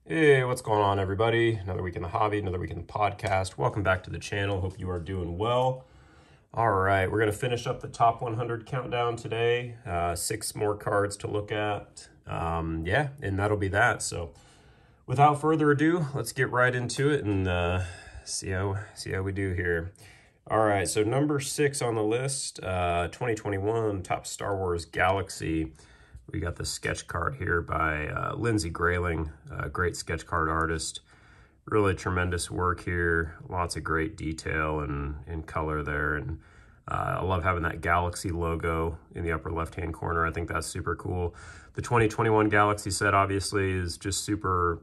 Hey, what's going on, everybody? Another week in the hobby, another week in the podcast. Welcome back to the channel. Hope you are doing well. All right, we're going to finish up the top 100 countdown today. 6 more cards to look at. Yeah, and that'll be that. So without further ado, let's get right into it and see how we do here. All right, so number 6 on the list, 2021 Top Star Wars Galaxy. We got the sketch card here by Lindsey Grayling, a great sketch card artist. Really tremendous work here. Lots of great detail and color there. And I love having that Galaxy logo in the upper left-hand corner. I think that's super cool. The 2021 Galaxy set obviously is just super,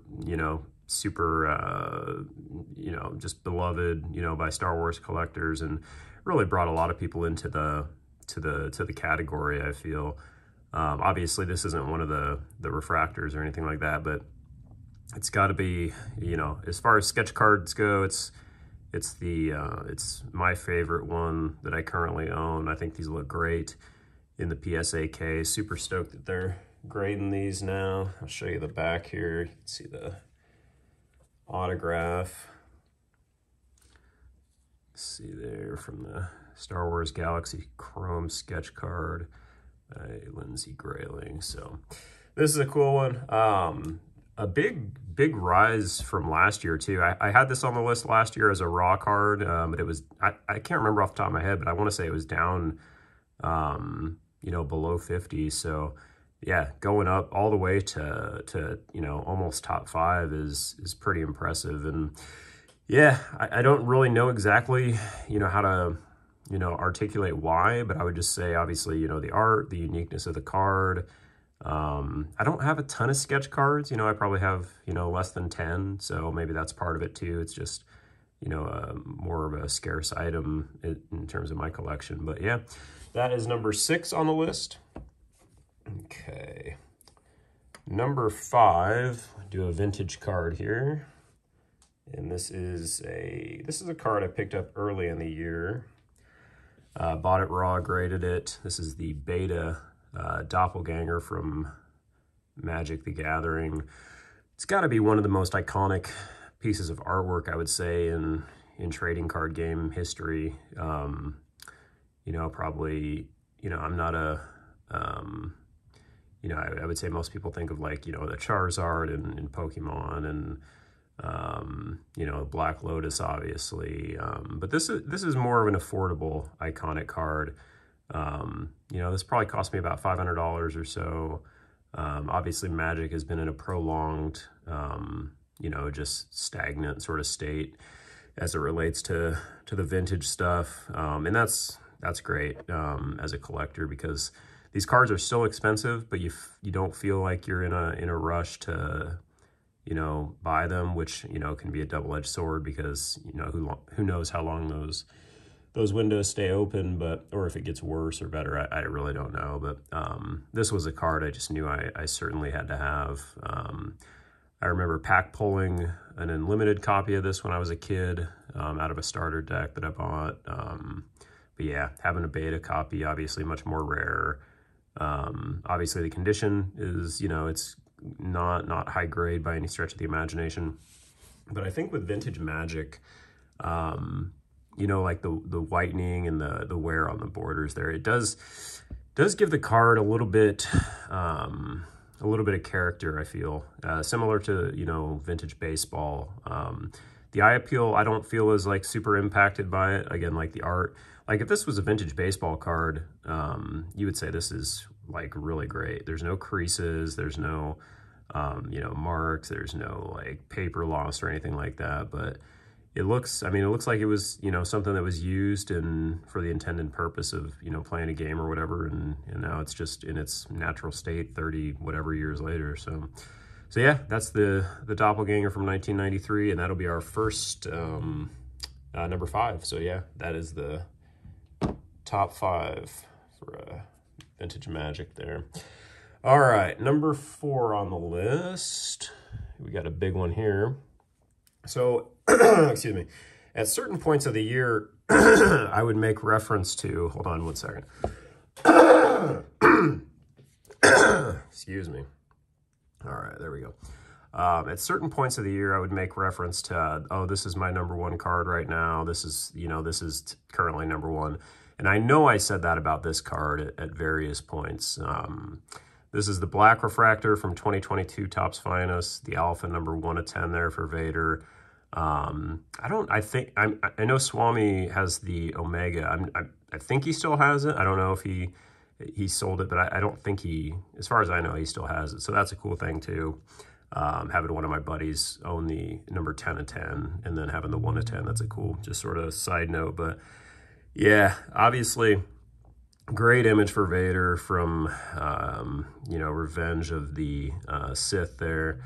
just beloved, by Star Wars collectors, and really brought a lot of people into the category, I feel. Obviously this isn't one of the refractors or anything like that, but it's got to be, as far as sketch cards go, it's my favorite one that I currently own. I think these look great in the PSA case. Super stoked that they're grading these now. I'll show you the back here. You can see the autograph. See there from the Star Wars Galaxy Chrome sketch card by Lindsey Grayling. So this is a cool one. A big rise from last year too. I had this on the list last year as a raw card, but it was, I can't remember off the top of my head, but I want to say it was down, below 50. So yeah, going up all the way to almost top 5 is pretty impressive. And yeah, I don't really know exactly, how to, articulate why, but I would just say, obviously, the art, the uniqueness of the card. I don't have a ton of sketch cards. I probably have, less than 10. So maybe that's part of it too. It's just, more of a scarce item in terms of my collection. But yeah, that is number 6 on the list. Okay. Number 5, do a vintage card here. And this is a card I picked up early in the year. Bought it raw, graded it. This is the beta doppelganger from Magic the Gathering. It's got to be one of the most iconic pieces of artwork, I would say, in trading card game history. Probably, I'm not a, I would say most people think of the Charizard and Pokemon and, Black Lotus, obviously. But this is more of an affordable, iconic card. This probably cost me about $500 or so. Obviously Magic has been in a prolonged, just stagnant sort of state as it relates to the vintage stuff. And that's great, as a collector, because these cards are still expensive, but you don't feel like you're in a rush to, buy them, which, can be a double-edged sword, because, who knows how long those windows stay open, or if it gets worse or better, I really don't know. But this was a card I just knew I certainly had to have. I remember pack pulling an unlimited copy of this when I was a kid, out of a starter deck that I bought. But yeah, having a beta copy, obviously much more rare. Obviously the condition is, it's not high grade by any stretch of the imagination. But I think with vintage Magic, like the whitening and the wear on the borders there, it does give the card a little bit of character, I feel. Similar to, vintage baseball. The eye appeal, I don't feel is super impacted by it. Again, the art. If this was a vintage baseball card, you would say this is really great. There's no creases, there's no, marks, there's no paper loss or anything like that. But it looks like it was, something that was used for the intended purpose of, playing a game or whatever. And now it's just in its natural state 30 whatever years later. So yeah, that's the doppelganger from 1993. And that'll be our first, number 5. So yeah, that is the top 5 for vintage Magic there. All right, number 4 on the list. We got a big one here. So, excuse me, at certain points of the year, I would make reference to, hold on one second. Excuse me. All right, there we go. At certain points of the year, I would make reference to, oh, this is my #1 card right now. This is, this is currently #1. And I know I said that about this card at various points. This is the Black Refractor from 2022 Topps Finest, the Alpha #1/10 there for Vader. I know Swami has the Omega. I think he still has it. I don't know if he sold it, but I don't think as far as I know, he still has it. So that's a cool thing too. Having one of my buddies own the number 10/10 and then having the 1/10, that's a cool, just sort of side note. But yeah, obviously great image for Vader from, Revenge of the Sith there.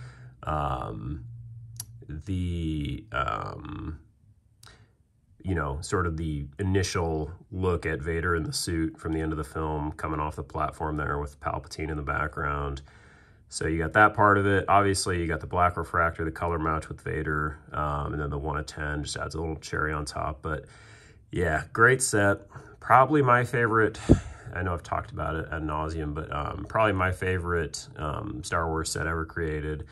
Sort of the initial look at Vader in the suit from the end of the film, coming off the platform there with Palpatine in the background. So you got that part of it. Obviously, you got the Black Refractor, the color match with Vader, and then the 1/10 just adds a little cherry on top. But yeah, great set. Probably my favorite. I know I've talked about it ad nauseum, but probably my favorite Star Wars set ever created.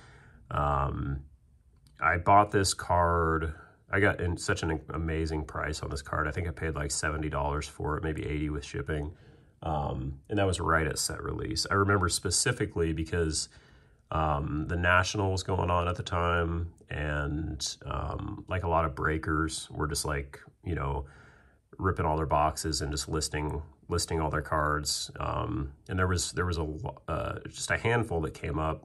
I bought this card. I got in such an amazing price on this card. I think I paid like $70 for it, maybe $80 with shipping. And that was right at set release. I remember specifically because the National was going on at the time, and like a lot of breakers were just like, ripping all their boxes and just listing all their cards. And there was just a handful that came up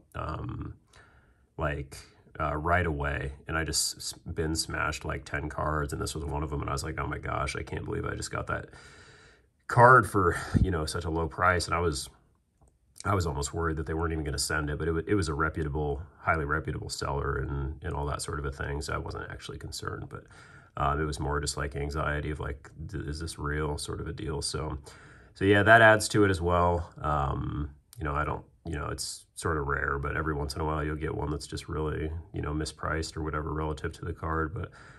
right away, and I just bin smashed like 10 cards, and this was one of them, and I was like, oh my gosh, I can't believe I just got that card for such a low price. And I was almost worried that they weren't even going to send it, but it was a highly reputable seller and all that sort of a thing, so I wasn't actually concerned. But it was more just like anxiety of like, is this real, sort of a deal. So yeah, that adds to it as well. I don't, it's sort of rare, but every once in a while you'll get one that's just really, mispriced or whatever relative to the card.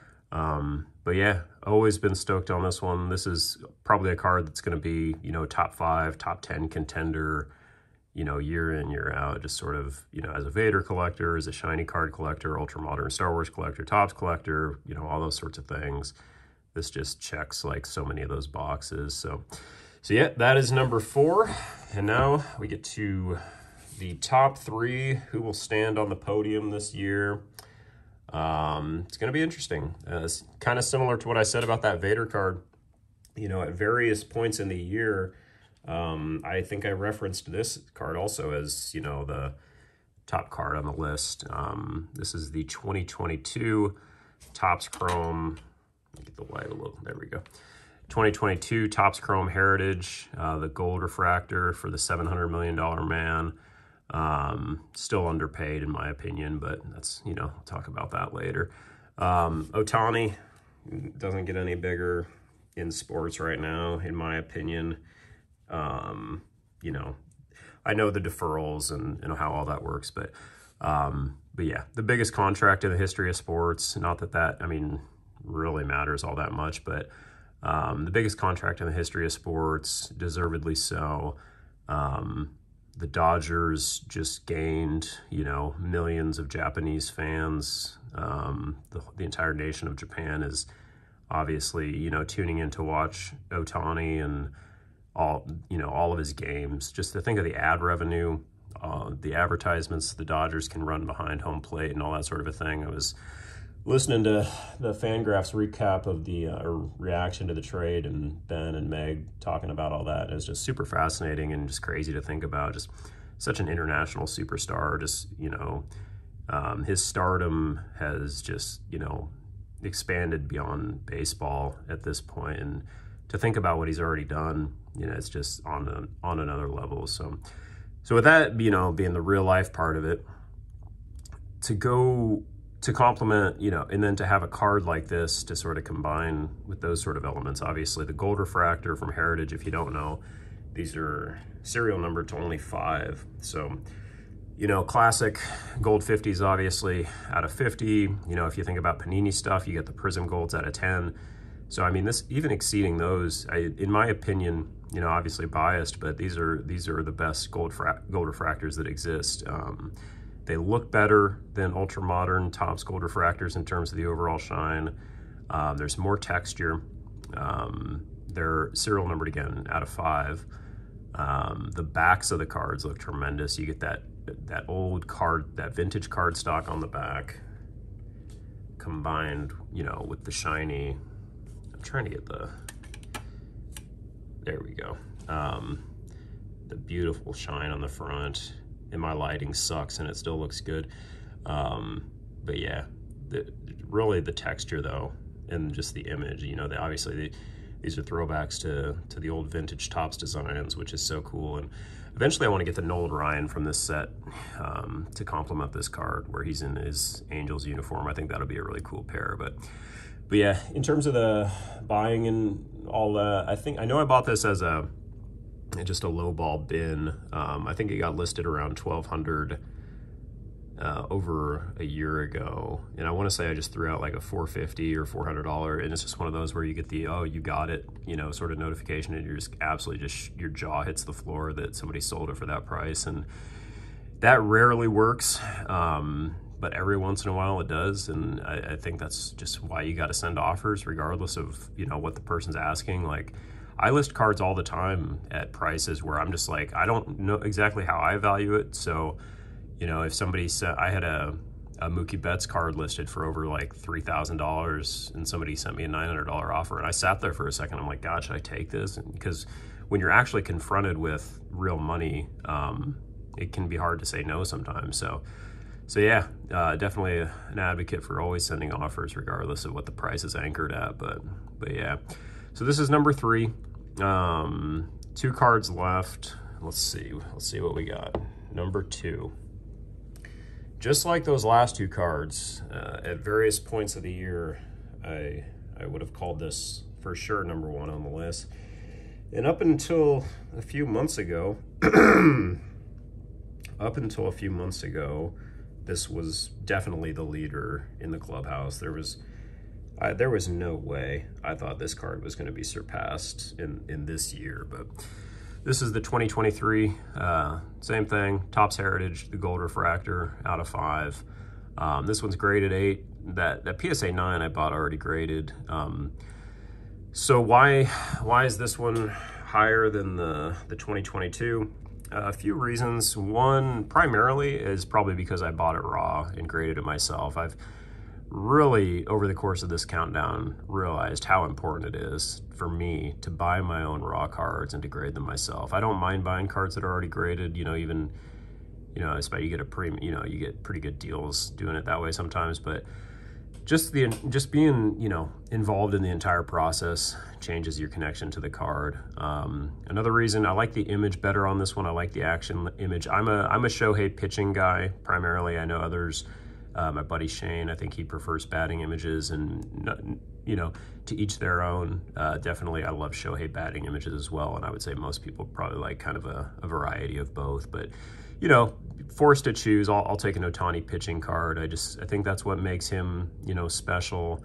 But yeah, always been stoked on this one. This is probably a card that's going to be, top 5, top 10 contender, year in, year out, just sort of, as a Vader collector, as a shiny card collector, ultra modern Star Wars collector, Topps collector, all those sorts of things. This just checks like so many of those boxes. So yeah, that is number 4. And now we get to the top 3 who will stand on the podium this year. It's going to be interesting. It's kind of similar to what I said about that Vader card. At various points in the year, I think I referenced this card also as, the top card on the list. This is the 2022 Topps Chrome. Let me get the light a little. There we go. 2022 Topps Chrome Heritage, the gold refractor for the $700 million man. Still underpaid in my opinion, but that's, we'll talk about that later. Ohtani doesn't get any bigger in sports right now, in my opinion. I know the deferrals and how all that works, but yeah, the biggest contract in the history of sports, not that really matters all that much, but the biggest contract in the history of sports, deservedly so. The Dodgers just gained, millions of Japanese fans. The entire nation of Japan is obviously, tuning in to watch Ohtani and all of his games. Just to think of the ad revenue, the advertisements the Dodgers can run behind home plate and all that sort of a thing. I was listening to the Fangraphs recap of the reaction to the trade, and Ben and Meg talking about all that. It was just super fascinating and just crazy to think about. Just such an international superstar. Just, his stardom has just, expanded beyond baseball at this point. And to think about what he's already done, it's just on another level. So with that, being the real life part of it, to complement, and then to have a card like this to sort of combine with those sort of elements. Obviously, the gold refractor from Heritage, if you don't know, these are serial numbered to only 5. So, classic gold 50s, obviously, out of 50. If you think about Panini stuff, you get the Prism Golds out of 10. So, this even exceeding those, in my opinion, obviously biased, but these are the best gold refractors that exist. They look better than ultra modern Topps Gold refractors in terms of the overall shine. There's more texture. They're serial numbered again out of 5. The backs of the cards look tremendous. You get that old card, that vintage card stock on the back, combined, you know, with the shiny. I'm trying to get there we go. The beautiful shine on the front. And my lighting sucks and it still looks good. But yeah, really the texture though, and just the image, you know, obviously these are throwbacks to the old vintage Topps designs, which is so cool. And eventually I want to get the Nolan Ryan from this set to complement this card where he's in his Angels uniform. I think that'll be a really cool pair. But yeah, in terms of the buying and all that, I know I bought this as just a low ball bin. I think it got listed around $1,200 over a year ago, and I want to say I just threw out like a $450 or $400, and it's just one of those where you get the, oh, you got it, you know, sort of notification, and you're just absolutely your jaw hits the floor that somebody sold it for that price. And that rarely works, but every once in a while it does. And I think that's just why you got to send offers regardless of, you know, what the person's asking. Like, I list cards all the time at prices where I'm just like, I don't know exactly how I value it. So, you know, if somebody said, I had a Mookie Betts card listed for over like $3,000 and somebody sent me a $900 offer, and I sat there for a second. I'm like, God, should I take this? Because when you're actually confronted with real money, it can be hard to say no sometimes. So yeah, definitely an advocate for always sending offers regardless of what the price is anchored at. But yeah. So this is number 3. 2 cards left. Let's see what we got. Number 2. Just like those last 2 cards, at various points of the year, I would have called this for sure number 1 on the list. And up until a few months ago, this was definitely the leader in the clubhouse. There was no way I thought this card was going to be surpassed in this year. But this is the 2023, same thing, Topps Heritage, the gold refractor out of 5. This one's graded 8. That PSA 9 I bought already graded. So why is this one higher than the 2022? A few reasons. One, primarily, is probably because I bought it raw and graded it myself. I've really, over the course of this countdown, realized how important it is for me to buy my own raw cards and to grade them myself. I don't mind buying cards that are already graded, you know, even, you know, especially you get you get pretty good deals doing it that way sometimes, but just being, you know, involved in the entire process changes your connection to the card. Another reason, I like the image better on this one. I like the action image. I'm a Shohei pitching guy primarily. I know others, my buddy Shane, I think he prefers batting images, and, you know, to each their own. Definitely, I love Shohei batting images as well, and I would say most people probably like kind of a variety of both. But, you know, forced to choose, I'll take an Ohtani pitching card. I think that's what makes him, you know, special.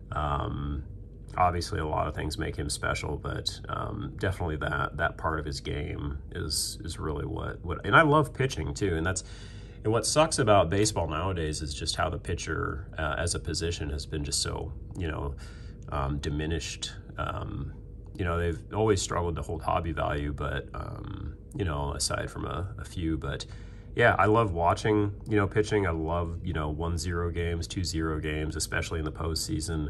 Obviously, a lot of things make him special, but definitely that part of his game is really what. And I love pitching too, and what sucks about baseball nowadays is just how the pitcher as a position has been just so, you know, diminished. You know, they've always struggled to hold hobby value, but, you know, aside from a few. But yeah, I love watching, you know, pitching. I love, you know, 1-0 games, 2-0 games, especially in the postseason.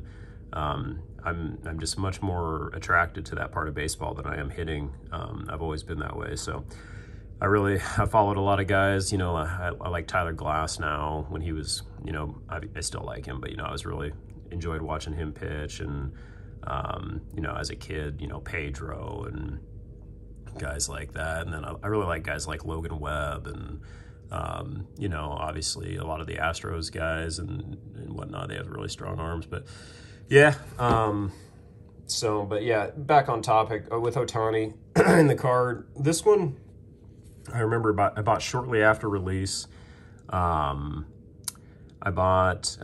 I'm just much more attracted to that part of baseball than I am hitting. I've always been that way. So I followed a lot of guys, you know. I like Tyler Glass now. When he was, you know, I still like him, but, you know, I was really enjoyed watching him pitch. And, you know, as a kid, you know, Pedro and guys like that. And then I really like guys like Logan Webb and, you know, obviously a lot of the Astros guys and whatnot. They have really strong arms, but yeah. But yeah, back on topic with Ohtani in the card. This one, I remember about shortly after release. I bought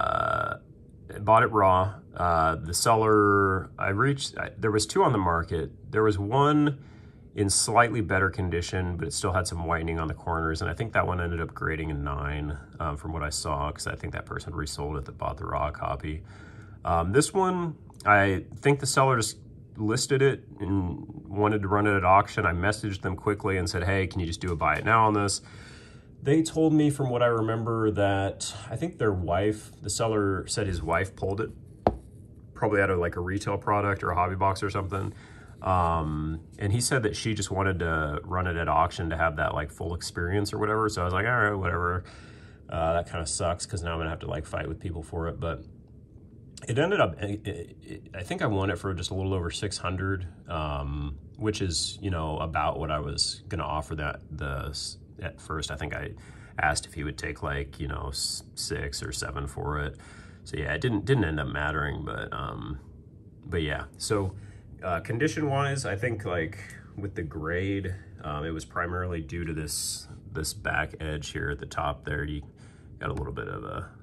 it raw. The seller, there was 2 on the market. There was one in slightly better condition, but it still had some whitening on the corners. And I think that one ended up grading a 9 from what I saw, because I think that person resold it that bought the raw copy. This one, I think the seller just listed it and wanted to run it at auction. I messaged them quickly and said, hey, can you just do a buy it now on this? They told me, from what I remember, that I think their wife, the seller said his wife pulled it, probably out of like a retail product or a hobby box or something. And he said that she just wanted to run it at auction to have that like full experience or whatever. So I was like, all right, whatever. That kind of sucks, because now I'm gonna have to like fight with people for it. But it ended up, I think I won it for just a little over 600, which is, you know, about what I was gonna offer at first. I think I asked if he would take like, you know, 6 or 7 for it. So yeah, it didn't end up mattering, but yeah. So condition wise, I think like with the grade, it was primarily due to this back edge here at the top there. You got a little bit of a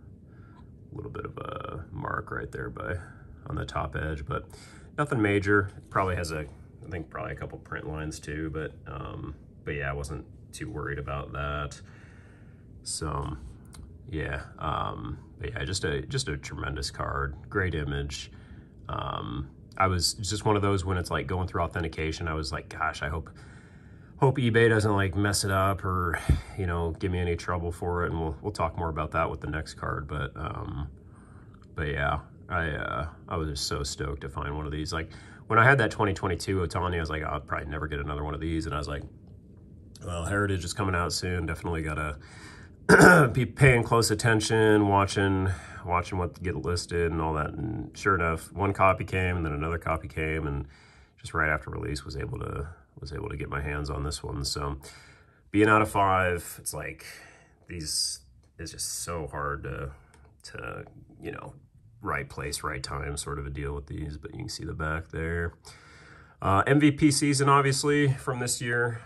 mark right there on the top edge, but nothing major. It probably has I think probably a couple print lines too, but yeah, I wasn't too worried about that. So yeah, but yeah, just a tremendous card, great image. It's just one of those, when it's like going through authentication, I was like, gosh, I hope eBay doesn't like mess it up or, you know, give me any trouble for it. And we'll talk more about that with the next card. But yeah, I was just so stoked to find one of these. Like when I had that 2022 Ohtani, I was like, I'll probably never get another one of these. And I was like, well, Heritage is coming out soon. Definitely gotta be paying close attention, watching what get listed and all that. And sure enough, one copy came, and then another copy came, and just right after release was able to get my hands on this one. So being out of 5, it's like these is just so hard to you know, right place, right time sort of a deal with these. But you can see the back there. MVP season, obviously, from this year.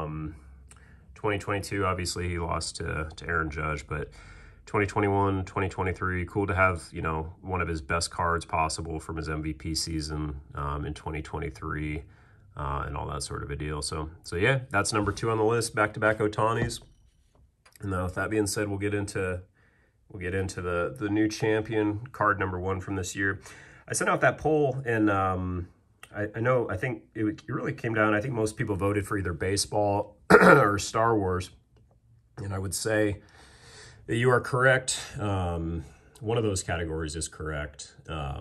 2022, obviously, he lost to Aaron Judge, but 2021, 2023, cool to have, you know, one of his best cards possible from his MVP season in 2023 and all that sort of a deal. So yeah, that's number 2 on the list, back-to-back Ohtanis. And with that being said, we'll get into the new champion card, number 1 from this year. I sent out that poll, and I think it really came down, I think most people voted for either baseball or Star Wars. And I would say that you are correct. One of those categories is correct.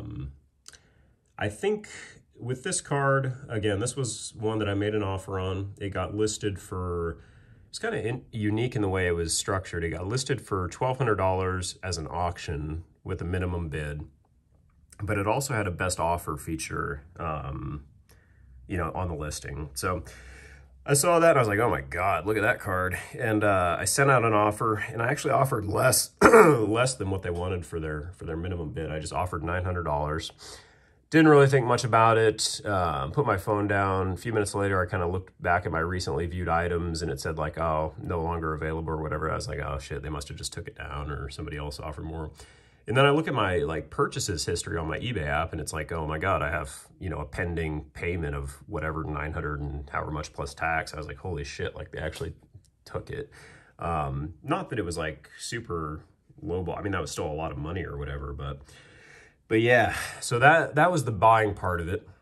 I think with this card, again, this was one that I made an offer on. It got listed for, it's kind of unique in the way it was structured. It got listed for $1,200 as an auction with a minimum bid. But it also had a best offer feature, you know, on the listing. So I saw that and I was like, oh my God, look at that card. And I sent out an offer, and I actually offered less than what they wanted for their minimum bid. I just offered $900. Didn't really think much about it. Put my phone down. A few minutes later, I kind of looked back at my recently viewed items, and it said like, oh, no longer available or whatever. I was like, oh shit, they must have just took it down, or somebody else offered more. And then I look at my like purchases history on my eBay app, and it's like, oh my God, I have, you know, a pending payment of whatever, 900 and however much plus tax. I was like, holy shit, like they actually took it. Not that it was like super lowball. I mean, that was still a lot of money or whatever, but yeah, so that was the buying part of it.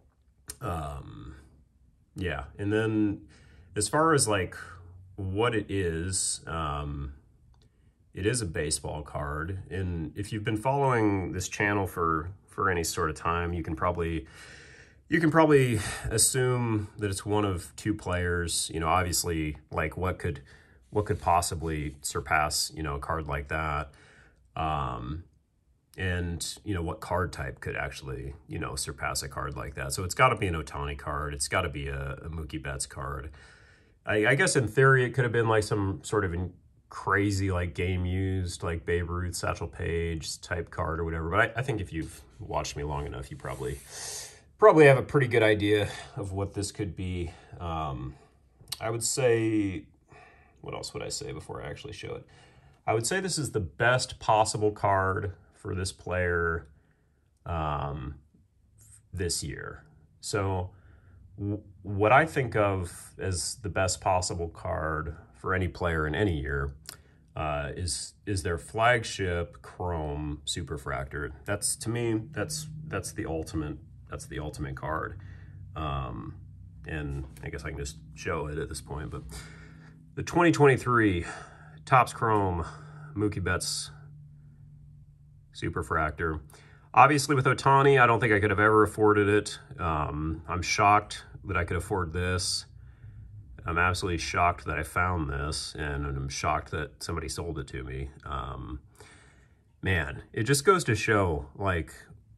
Yeah. And then as far as like what it is a baseball card. And if you've been following this channel for any sort of time, you can probably assume that it's one of 2 players. You know, obviously, like what could possibly surpass, you know, a card like that. And, you know, what card type could actually, you know, surpass a card like that. So it's got to be an Ohtani card. It's got to be a Mookie Betts card. I guess in theory, it could have been like some sort of crazy like game used like Babe Ruth, Satchel Paige type card or whatever. But I think if you've watched me long enough, you probably have a pretty good idea of what this could be. I would say, what else would I say before I actually show it? I would say this is the best possible card for this player this year. So what I think of as the best possible card for any player in any year is their flagship Chrome Superfractor. That's, to me, that's the ultimate card. And I guess I can just show it at this point, but the 2023 Topps Chrome Mookie Betts Superfractor. Obviously with Ohtani, I don't think I could have ever afforded it. I'm shocked that I could afford this. I'm absolutely shocked that I found this, and I'm shocked that somebody sold it to me. Man, it just goes to show, like,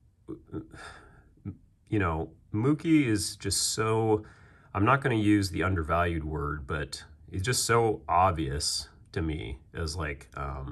you know, Mookie is just so, I'm not going to use the undervalued word, but he's just so obvious to me as like,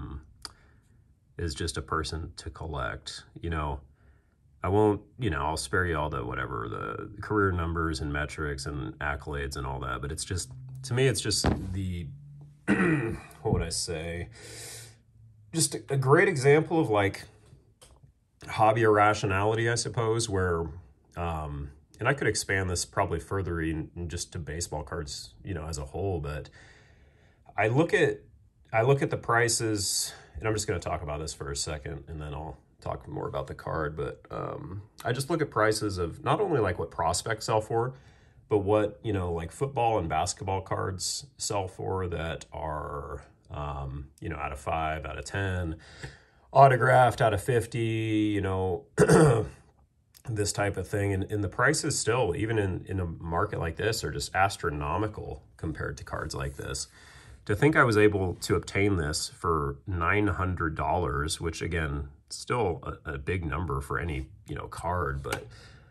is just a person to collect. You know, I won't, you know, I'll spare you all the whatever, the career numbers and metrics and accolades and all that, but it's just, to me, it's just the, what would I say? Just a great example of like hobby irrationality, I suppose, where, and I could expand this probably further in just to baseball cards, you know, as a whole, but I look at the prices, and I'm just going to talk about this for a second, and then I'll talk more about the card, but I just look at prices of not only like what prospects sell for, but what, you know, like football and basketball cards sell for that are, you know, out of 5, out of 10, autographed out of 50, you know, this type of thing. And the prices still, even in a market like this, are just astronomical compared to cards like this. To think I was able to obtain this for $900, which again, still a big number for any, you know, card, but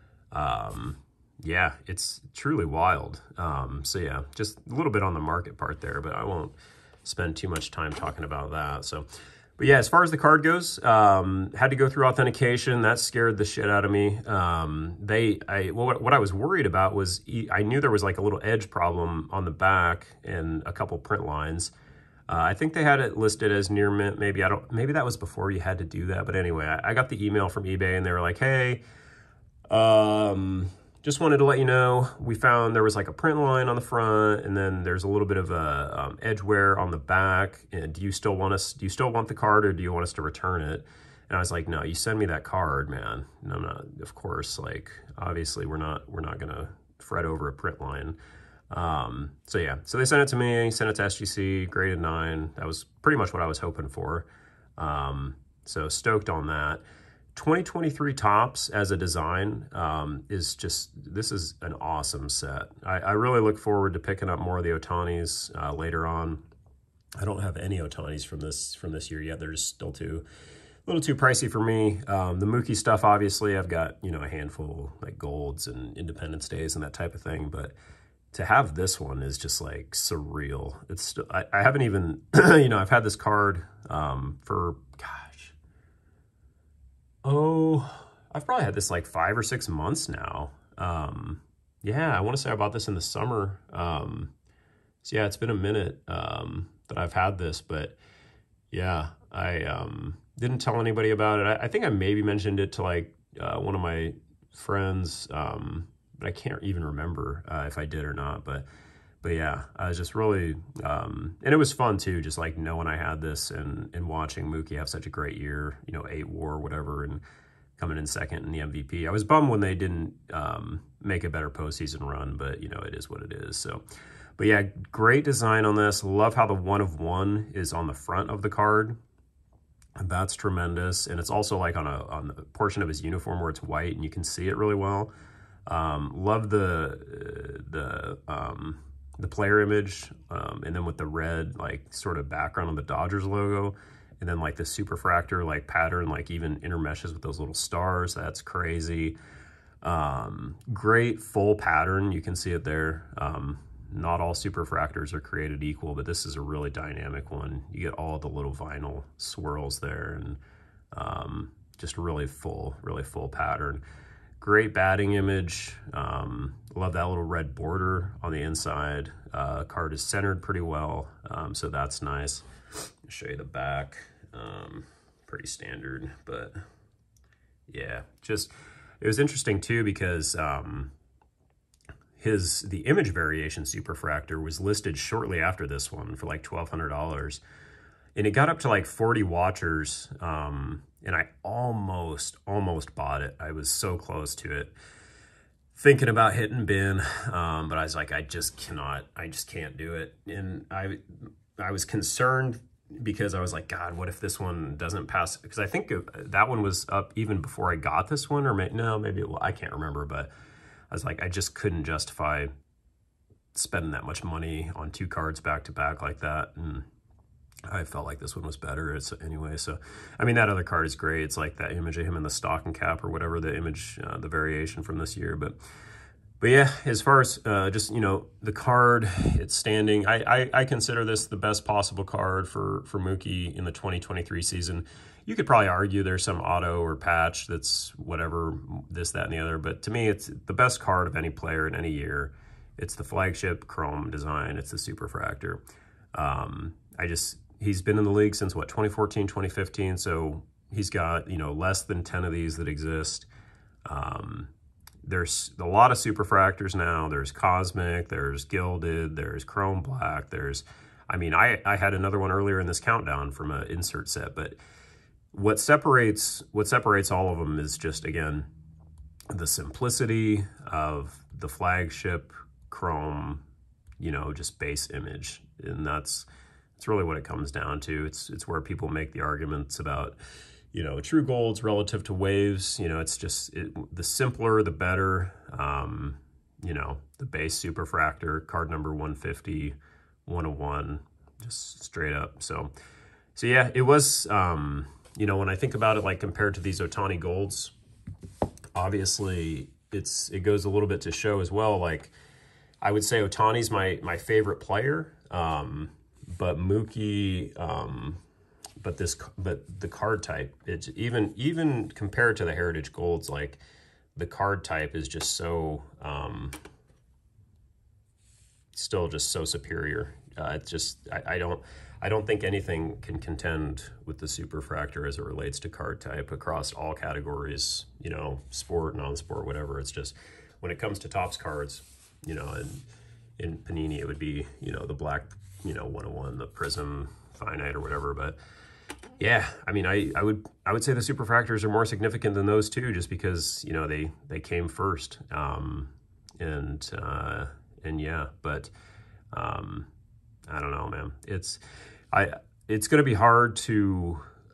yeah, it's truly wild. So yeah, just a little bit on the market part there, but I won't spend too much time talking about that. So, but yeah, as far as the card goes, had to go through authentication. That scared the shit out of me. What I was worried about was I knew there was like a little edge problem on the back and a couple print lines. I think they had it listed as near mint. Maybe that was before you had to do that. But anyway, I got the email from eBay and they were like, hey, just wanted to let you know, we found there was like a print line on the front, and then there's a little bit of a edge wear on the back. And do you still want the card, or do you want us to return it? And I was like, no, you send me that card, man. And I'm not, of course, like, obviously we're not gonna fret over a print line. So yeah, so they sent it to me, sent it to SGC, graded 9. That was pretty much what I was hoping for. So stoked on that. 2023 Topps as a design is just, this is an awesome set. I really look forward to picking up more of the Ohtanis later on. I don't have any Ohtanis from this year yet. They're just still a little too pricey for me. The Mookie stuff, obviously, I've got, you know, a handful like golds and Independence Days and that type of thing, but to have this one is just like surreal. It's still, I haven't even, you know, I've had this card for, gosh, I've probably had this like 5 or 6 months now. Yeah, I want to say I bought this in the summer. So yeah, it's been a minute that I've had this, but yeah, I didn't tell anybody about it. I think I maybe mentioned it to like one of my friends, but I can't even remember if I did or not. But yeah, I was just really, and it was fun too, just like knowing I had this and watching Mookie have such a great year, you know, 8 WAR, whatever, and coming in second in the MVP. I was bummed when they didn't make a better postseason run, but you know, it is what it is. So, but yeah, great design on this. Love how the 1 of 1 is on the front of the card. That's tremendous. And it's also like on the portion of his uniform where it's white and you can see it really well. Love the player image, and then with the red, like sort of background on the Dodgers logo, and then like the Superfractor, like pattern, like even intermeshes with those little stars. That's crazy. Great full pattern. You can see it there. Not all Superfractors are created equal, but this is a really dynamic one. You get all the little vinyl swirls there, and just really full pattern. Great batting image. Love that little red border on the inside. Card is centered pretty well, so that's nice. I'll show you the back. Pretty standard, but yeah, just, it was interesting too because the image variation superfractor was listed shortly after this one for like $1,200. And it got up to like 40 watchers. And I almost bought it. I was so close to it. Thinking about hitting bin, but I was like, I just can't do it. And I was concerned because I was like, God, what if this one doesn't pass? Because I think that one was up even before I got this one, or maybe I can't remember, but I was like, I just couldn't justify spending that much money on 2 cards back to back like that. And I felt like this one was better anyway. So, I mean, that other card is great. It's like that image of him in the stocking cap or whatever, the image, the variation from this year. But yeah, as far as just, you know, the card, it's standing. I consider this the best possible card for Mookie in the 2023 season. You could probably argue there's some auto or patch that's whatever, this, that, and the other. But to me, it's the best card of any player in any year. It's the flagship chrome design. It's the Superfractor. He's been in the league since, what, 2014, 2015. So he's got, you know, less than 10 of these that exist. There's a lot of Superfractors now. There's Cosmic, there's Gilded, there's Chrome Black, I mean, I had another one earlier in this countdown from an insert set, but what separates all of them is just, again, the simplicity of the flagship Chrome, you know, just base image. And that's really what it comes down to. It's where people make the arguments about, you know, true golds relative to waves. You know, it's just, the simpler, the better. You know, the base Superfractor, card number 150, 101, just straight up. So yeah, it was, you know, when I think about it, like compared to these Ohtani golds, obviously it goes a little bit to show as well. Like, I would say Ohtani's my favorite player, but Mookie, but the card type, it's even compared to the Heritage Golds, like the card type is just so still just so superior. It's just I don't think anything can contend with the Superfractor as it relates to card type across all categories, you know, sport, non-sport, whatever. It's just when it comes to Topps cards, you know, and in Panini it would be, you know, the black, you know, 101, the Prism Finite or whatever. But yeah, I mean, I would say the Superfractors are more significant than those two, just because, you know, they came first. And yeah, but I don't know, man. It's going to be hard to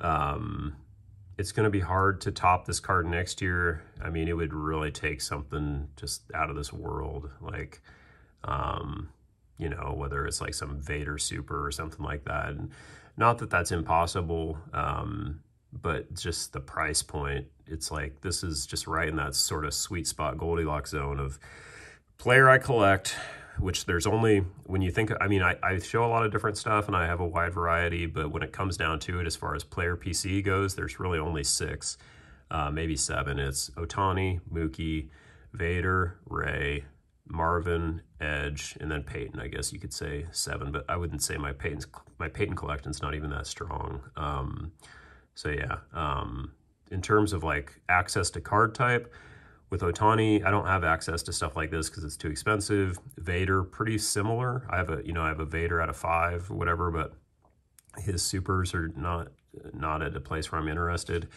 top this card next year. I mean, it would really take something just out of this world, like you know, whether it's like some Vader Super or something like that. And not that that's impossible, but just the price point, it's like, this is just right in that sort of sweet spot Goldilocks zone of player I collect, which there's only, when you think, I mean, I show a lot of different stuff and I have a wide variety, but when it comes down to it, as far as player PC goes, there's really only 6, maybe 7. It's Ohtani, Mookie, Vader, Ray, Marvin, Edge, and then Peyton. I guess you could say 7, but I wouldn't say my Peyton collection's not even that strong. So yeah, in terms of like access to card type, with Ohtani, I don't have access to stuff like this because it's too expensive. Vader, pretty similar. I have a Vader out of 5, whatever, but his supers are not at a place where I'm interested.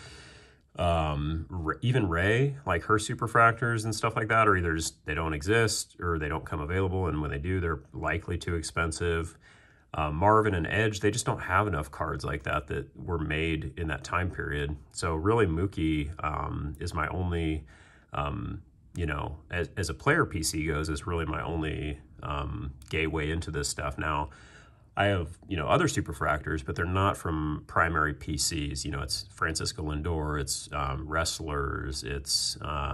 Even Ray, like her Superfractors and stuff like that, are either just, they don't exist or they don't come available, and when they do, they're likely too expensive. Marvin and Edge, they just don't have enough cards like that were made in that time period. So really, Mookie is my only, you know, as a player PC goes, is really my only gateway into this stuff. Now, I have, you know, other Superfractors, but they're not from primary PCs. You know, it's Francisco Lindor, it's Wrestlers, it's,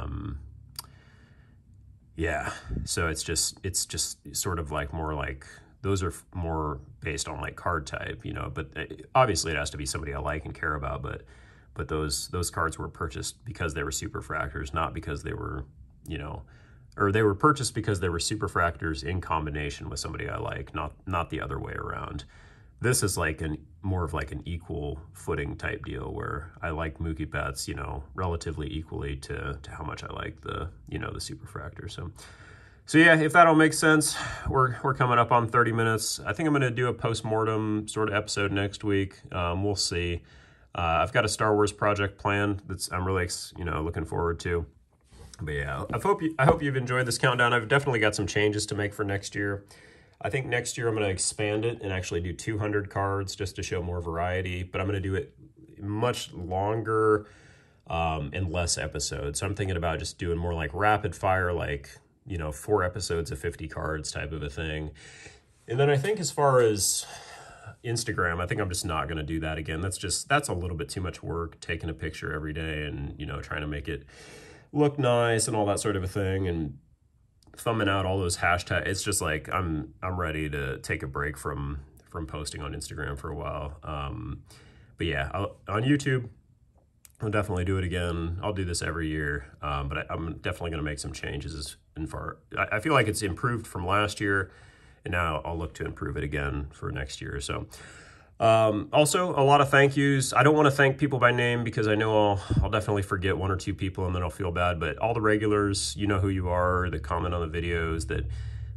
yeah. So it's just sort of like more like, those are more based on like card type, you know, but obviously it has to be somebody I like and care about, but those cards were purchased because they were Superfractors, not because they were, you know, or they were purchased because they were Superfractors in combination with somebody I like, not the other way around. This is like more of like an equal footing type deal where I like Mookie Betts, you know, relatively equally to how much I like the, you know, the Superfractor. So yeah, if that all makes sense, we're coming up on 30 minutes. I think I'm going to do a post-mortem sort of episode next week. We'll see. I've got a Star Wars project planned that's I'm really looking forward to. But yeah, I hope you've enjoyed this countdown. I've definitely got some changes to make for next year. I think next year I'm going to expand it and actually do 200 cards just to show more variety. But I'm going to do it much longer and less episodes. So I'm thinking about just doing more like rapid fire, like 4 episodes of 50 cards type of a thing. And then I think as far as Instagram, I think I'm just not going to do that again. That's a little bit too much work, taking a picture every day and, trying to make it look nice and all that sort of a thing, and thumbing out all those hashtags. It's just like, I'm ready to take a break from posting on Instagram for a while. But yeah, on YouTube, I'll definitely do it again. I'll do this every year, but I'm definitely going to make some changes. I feel like it's improved from last year, and now I'll look to improve it again for next year. So also, a lot of thank yous. I don't want to thank people by name because I know I'll definitely forget 1 or 2 people and then I'll feel bad. But all the regulars, you know who you are, that comment on the videos, that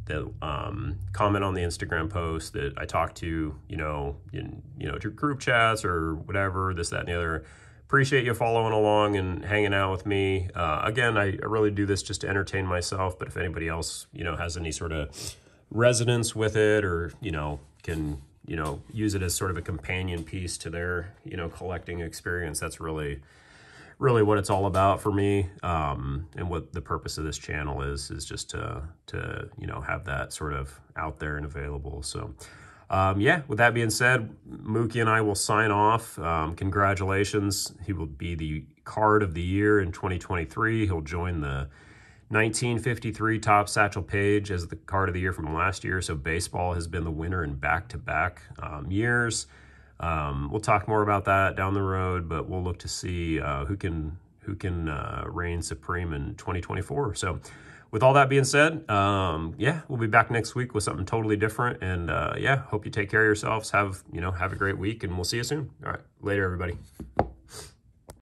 comment on the Instagram posts, that I talk to, through group chats or whatever, this, that, and the other. Appreciate you following along and hanging out with me. Again, I really do this just to entertain myself, but if anybody else, has any sort of resonance with it, or, can, use it as sort of a companion piece to their, collecting experience, that's really what it's all about for me. And what the purpose of this channel is just to have that sort of out there and available. So, yeah, with that being said, Mookie and I will sign off. Congratulations. He will be the card of the year in 2023. He'll join the 1953 Topps Satchel Paige as the card of the year from last year. So baseball has been the winner in back-to-back years. We'll talk more about that down the road, but we'll look to see who can reign supreme in 2024. So with all that being said, yeah, we'll be back next week with something totally different. And yeah, hope you take care of yourselves. Have a great week, and we'll see you soon. All right, later, everybody.